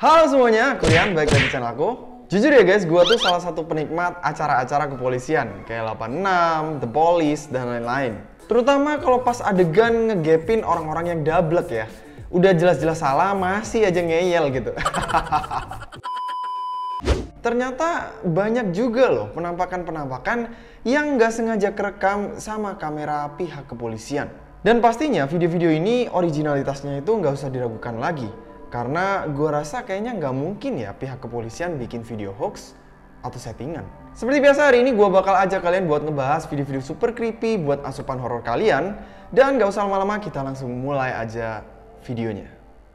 Halo semuanya, kalian balik lagi di channel aku. Jujur ya guys, gue tuh salah satu penikmat acara-acara kepolisian kayak 86, The Police, dan lain-lain. Terutama kalau pas adegan ngegepin orang-orang yang dablek ya. Udah jelas-jelas salah, masih aja ngeyel gitu. Ternyata banyak juga loh penampakan-penampakan yang nggak sengaja kerekam sama kamera pihak kepolisian. Dan pastinya video-video ini originalitasnya itu nggak usah diragukan lagi. Karena gue rasa kayaknya nggak mungkin ya pihak kepolisian bikin video hoax atau settingan. Seperti biasa hari ini gue bakal ajak kalian buat ngebahas video-video super creepy buat asupan horor kalian. Dan nggak usah lama-lama, kita langsung mulai aja videonya.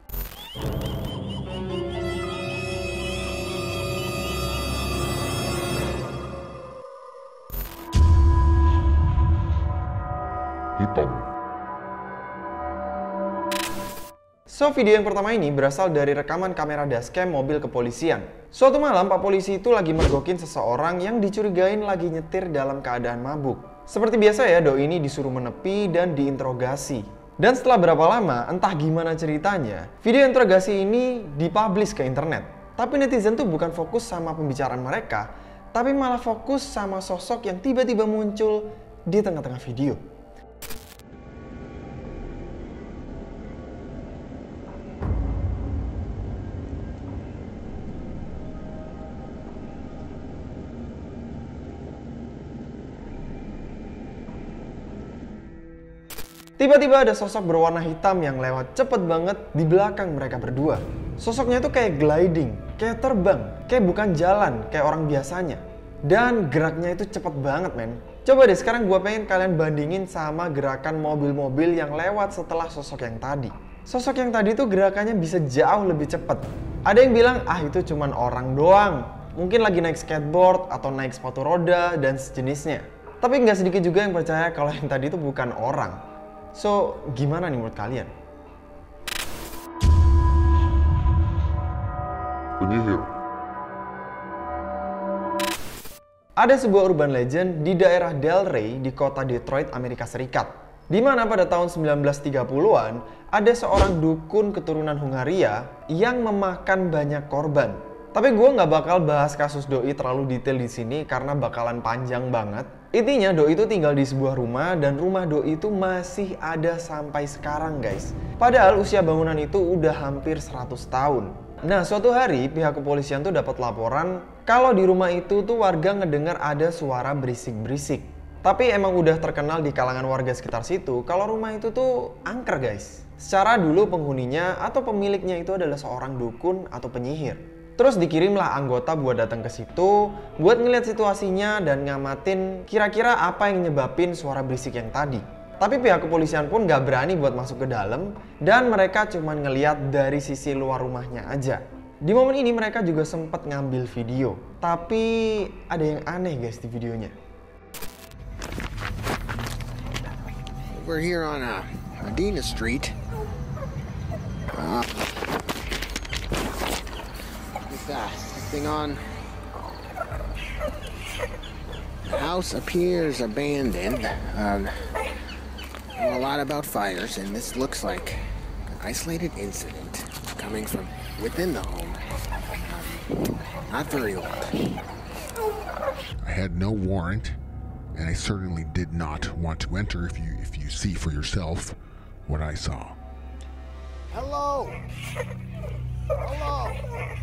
So, video yang pertama ini berasal dari rekaman kamera dashcam mobil kepolisian. Suatu malam, Pak Polisi itu lagi mergokin seseorang yang dicurigain lagi nyetir dalam keadaan mabuk. Seperti biasa ya, doi ini disuruh menepi dan diinterogasi. Dan setelah berapa lama, entah gimana ceritanya, video interogasi ini dipublish ke internet. Tapi netizen tuh bukan fokus sama pembicaraan mereka, tapi malah fokus sama sosok yang tiba-tiba muncul di tengah-tengah video. Tiba-tiba ada sosok berwarna hitam yang lewat cepet banget di belakang mereka berdua. Sosoknya tuh kayak gliding, kayak terbang, kayak bukan jalan, kayak orang biasanya. Dan geraknya itu cepet banget men. Coba deh sekarang gue pengen kalian bandingin sama gerakan mobil-mobil yang lewat setelah sosok yang tadi. Sosok yang tadi tuh gerakannya bisa jauh lebih cepet. Ada yang bilang, ah itu cuman orang doang. Mungkin lagi naik skateboard atau naik sepatu roda dan sejenisnya. Tapi nggak sedikit juga yang percaya kalau yang tadi itu bukan orang. So, gimana nih menurut kalian? Penyihir. Ada sebuah urban legend di daerah Delray di kota Detroit, Amerika Serikat. Di mana pada tahun 1930-an ada seorang dukun keturunan Hungaria yang memakan banyak korban. Tapi gue nggak bakal bahas kasus doi terlalu detail di sini karena bakalan panjang banget. Intinya doi itu tinggal di sebuah rumah dan rumah doi itu masih ada sampai sekarang guys. Padahal usia bangunan itu udah hampir 100 tahun. Nah suatu hari pihak kepolisian tuh dapat laporan kalau di rumah itu tuh warga ngedengar ada suara berisik-berisik. Tapi emang udah terkenal di kalangan warga sekitar situ kalau rumah itu tuh angker guys. Secara dulu penghuninya atau pemiliknya itu adalah seorang dukun atau penyihir. Terus dikirimlah anggota buat datang ke situ, buat ngeliat situasinya dan ngamatin kira-kira apa yang nyebabin suara berisik yang tadi. Tapi pihak kepolisian pun gak berani buat masuk ke dalam dan mereka cuma ngeliat dari sisi luar rumahnya aja. Di momen ini mereka juga sempat ngambil video. Tapi ada yang aneh guys di videonya. We're here on Medina Street. This thing on. The house appears abandoned. A lot about fires, and this looks like an isolated incident coming from within the home. Not very old. I had no warrant, and I certainly did not want to enter if you see for yourself what I saw. Hello. Hello.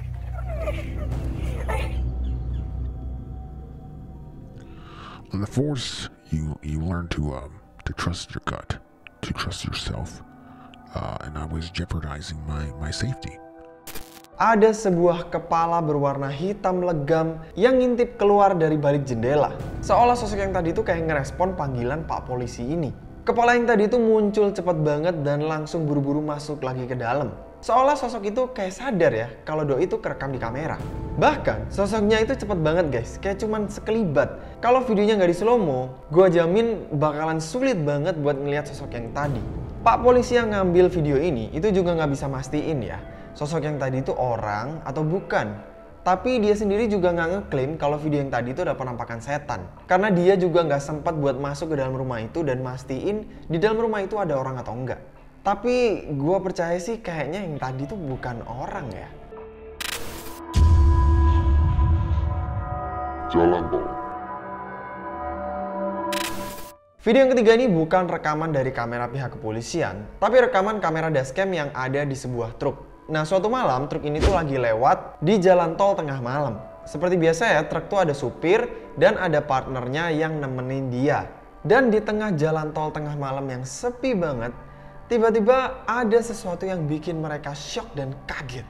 On the force, you learn to trust your gut, to trust yourself, and I was jeopardizing my safety. Ada sebuah kepala berwarna hitam legam yang ngintip keluar dari balik jendela. Seolah sosok yang tadi itu kayak ngerespon panggilan Pak Polisi ini. Kepala yang tadi itu muncul cepat banget dan langsung buru-buru masuk lagi ke dalam. Seolah sosok itu kayak sadar ya kalau doi itu kerekam di kamera. Bahkan sosoknya itu cepet banget guys, kayak cuman sekelibat. Kalau videonya nggak di slow mo, gue jamin bakalan sulit banget buat ngeliat sosok yang tadi. Pak Polisi yang ngambil video ini itu juga nggak bisa mastiin ya sosok yang tadi itu orang atau bukan. Tapi dia sendiri juga nggak ngeklaim kalau video yang tadi itu ada penampakan setan. Karena dia juga nggak sempat buat masuk ke dalam rumah itu dan mastiin di dalam rumah itu ada orang atau enggak. Tapi gue percaya sih kayaknya yang tadi tuh bukan orang ya. jalan tol. Video yang ketiga ini bukan rekaman dari kamera pihak kepolisian, tapi rekaman kamera dashcam yang ada di sebuah truk. Nah, suatu malam truk ini tuh lagi lewat di jalan tol tengah malam. Seperti biasa ya, truk tuh ada supir dan ada partnernya yang nemenin dia. Dan di tengah jalan tol tengah malam yang sepi banget, tiba-tiba ada sesuatu yang bikin mereka shock dan kaget.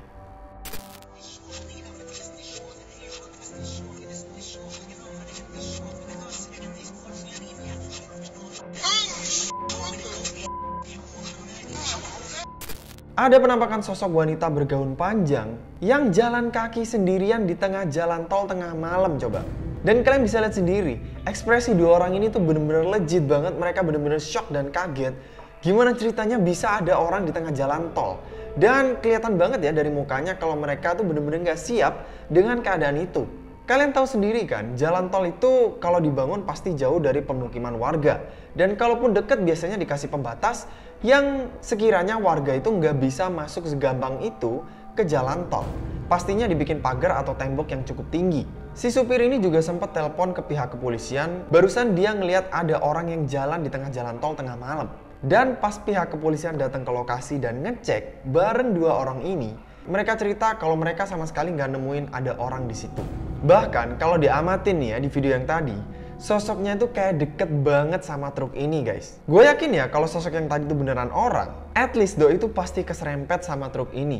Ada penampakan sosok wanita bergaun panjang yang jalan kaki sendirian di tengah jalan tol tengah malam coba. Dan kalian bisa lihat sendiri, ekspresi dua orang ini tuh bener-bener legit banget, mereka bener-bener shock dan kaget. Gimana ceritanya bisa ada orang di tengah jalan tol? Dan kelihatan banget ya dari mukanya kalau mereka tuh bener-bener gak siap dengan keadaan itu. Kalian tahu sendiri kan, jalan tol itu kalau dibangun pasti jauh dari pemukiman warga. Dan kalaupun deket biasanya dikasih pembatas yang sekiranya warga itu nggak bisa masuk segampang itu ke jalan tol. Pastinya dibikin pagar atau tembok yang cukup tinggi. Si supir ini juga sempat telepon ke pihak kepolisian, barusan dia ngelihat ada orang yang jalan di tengah jalan tol tengah malam. Dan pas pihak kepolisian datang ke lokasi dan ngecek bareng dua orang ini, mereka cerita kalau mereka sama sekali nggak nemuin ada orang di situ. Bahkan kalau diamatin nih ya di video yang tadi, sosoknya itu kayak deket banget sama truk ini guys. Gue yakin ya kalau sosok yang tadi itu beneran orang, at least Doi itu pasti keserempet sama truk ini.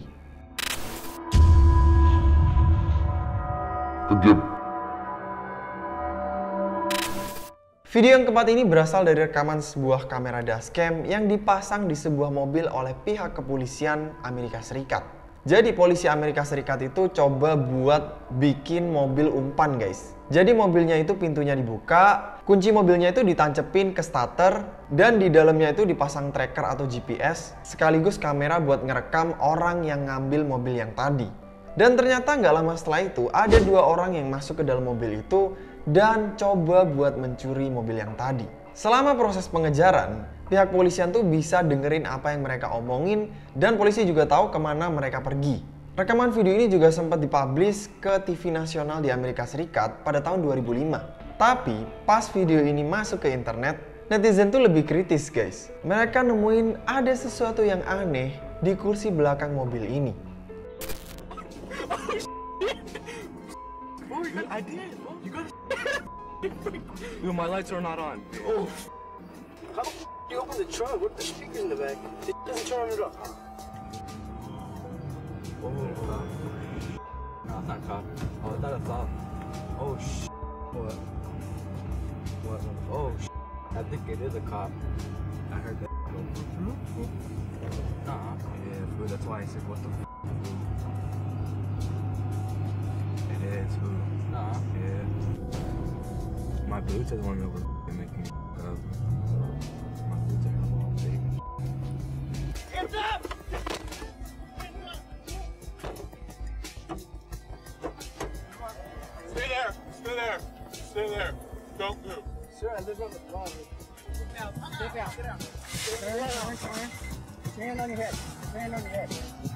Video yang keempat ini berasal dari rekaman sebuah kamera dashcam yang dipasang di sebuah mobil oleh pihak kepolisian Amerika Serikat. Jadi polisi Amerika Serikat itu coba buat bikin mobil umpan guys. Jadi mobilnya itu pintunya dibuka, kunci mobilnya itu ditancepin ke starter, dan di dalamnya itu dipasang tracker atau GPS, sekaligus kamera buat ngerekam orang yang ngambil mobil yang tadi. Dan ternyata nggak lama setelah itu ada dua orang yang masuk ke dalam mobil itu dan coba buat mencuri mobil yang tadi. Selama proses pengejaran, pihak polisian tuh bisa dengerin apa yang mereka omongin dan polisi juga tahu kemana mereka pergi. Rekaman video ini juga sempat dipublish ke TV nasional di Amerika Serikat pada tahun 2005. Tapi pas video ini masuk ke internet, netizen tuh lebih kritis guys. Mereka nemuin ada sesuatu yang aneh di kursi belakang mobil ini. Dude, my lights are not on. Oh. How the f you open the trunk? What the speakers in the back? It doesn't turn it up. Oh, no, it's not cop. Oh, I thought it's off. Oh, sh. What? What? Oh, sh. I think it is a cop. I heard that. Nah. Yeah, fool. That's why I said, what the f? It is, fool. Nah. Yeah. My boots are the one that were making me up. My boots are all big. Hands up! Stay there. Stay there. Stay there. Don't move. Sir, I live on the block. Sit down. Sit down. Sit down. Stand on your head. Stand on your head.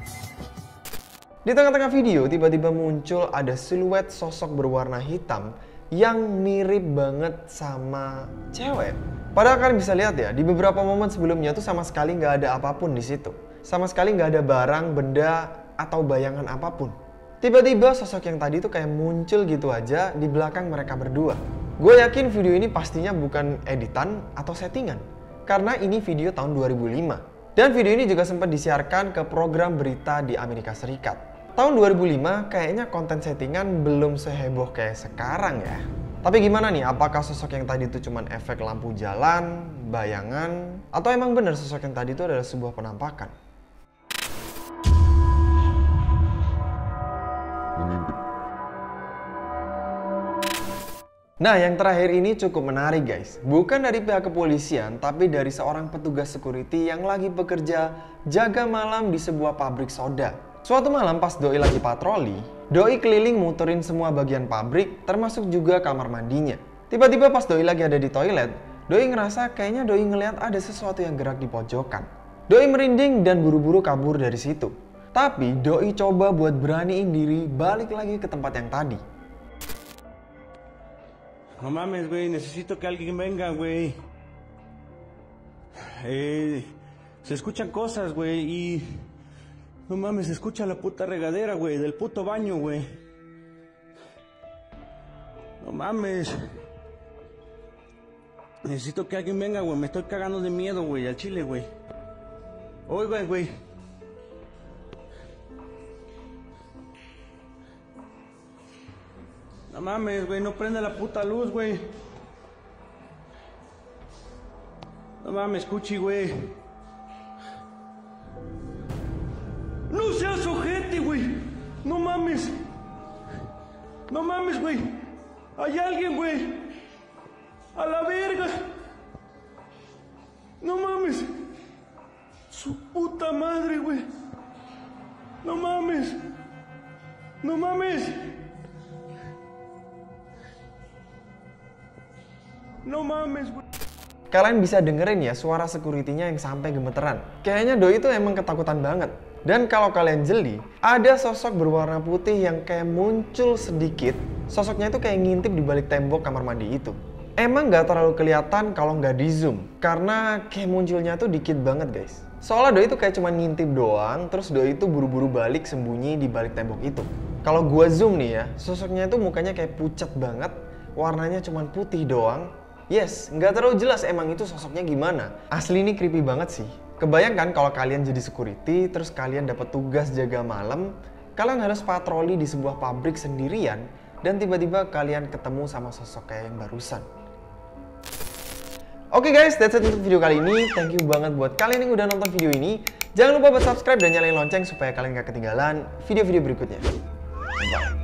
Di tengah-tengah video, tiba-tiba muncul ada siluet sosok berwarna hitam yang mirip banget sama cewek. Padahal kalian bisa lihat ya, di beberapa momen sebelumnya tuh sama sekali nggak ada apapun di situ. Sama sekali nggak ada barang, benda, atau bayangan apapun. Tiba-tiba sosok yang tadi tuh kayak muncul gitu aja di belakang mereka berdua. Gue yakin video ini pastinya bukan editan atau settingan. Karena ini video tahun 2005. Dan video ini juga sempat disiarkan ke program berita di Amerika Serikat. Tahun 2005 kayaknya konten settingan belum seheboh kayak sekarang ya. Tapi gimana nih, apakah sosok yang tadi itu cuma efek lampu jalan, bayangan, atau emang bener sosok yang tadi itu adalah sebuah penampakan? Nah, yang terakhir ini cukup menarik guys. Bukan dari pihak kepolisian, tapi dari seorang petugas security yang lagi bekerja jaga malam di sebuah pabrik soda. Suatu malam pas Doi lagi patroli, Doi keliling muterin semua bagian pabrik, termasuk juga kamar mandinya. Tiba-tiba pas Doi lagi ada di toilet, Doi ngerasa kayaknya Doi ngeliat ada sesuatu yang gerak di pojokan. Doi merinding dan buru-buru kabur dari situ. Tapi Doi coba buat beraniin diri balik lagi ke tempat yang tadi. No mames, güey, necesito que alguien venga, güey. Se escuchan cosas, güey, y... No mames, se escucha la puta regadera, güey, del puto baño, güey. No mames. Necesito que alguien venga, güey, me estoy cagando de miedo, güey, al chile, güey. Oigan, güey. No mames, güey, no prende la puta luz, güey. No mames, Cuchi, güey. No seas ojete, güey. No mames. No mames, güey. Hay alguien, güey. A la verga. No mames. Su puta madre, güey. No mames. No mames. No mames, güey. Kalian bisa dengerin ya suara security-nya yang sampai gemeteran. Kayaknya doi itu emang ketakutan banget. Dan kalau kalian jeli, ada sosok berwarna putih yang kayak muncul sedikit. Sosoknya itu kayak ngintip di balik tembok kamar mandi itu. Emang nggak terlalu kelihatan kalau nggak di zoom, karena kayak munculnya tuh dikit banget guys. Soalnya doi itu kayak cuma ngintip doang, terus doi itu buru-buru balik sembunyi di balik tembok itu. Kalau gua zoom nih ya, sosoknya itu mukanya kayak pucat banget, warnanya cuma putih doang. Yes, nggak terlalu jelas emang itu sosoknya gimana. Asli ini creepy banget sih. Kebayangkan kalau kalian jadi security, terus kalian dapat tugas jaga malam, kalian harus patroli di sebuah pabrik sendirian, dan tiba-tiba kalian ketemu sama sosok kayak yang barusan. Oke guys, that's it untuk video kali ini. Thank you banget buat kalian yang udah nonton video ini. Jangan lupa buat subscribe dan nyalain lonceng supaya kalian gak ketinggalan video-video berikutnya. Bye.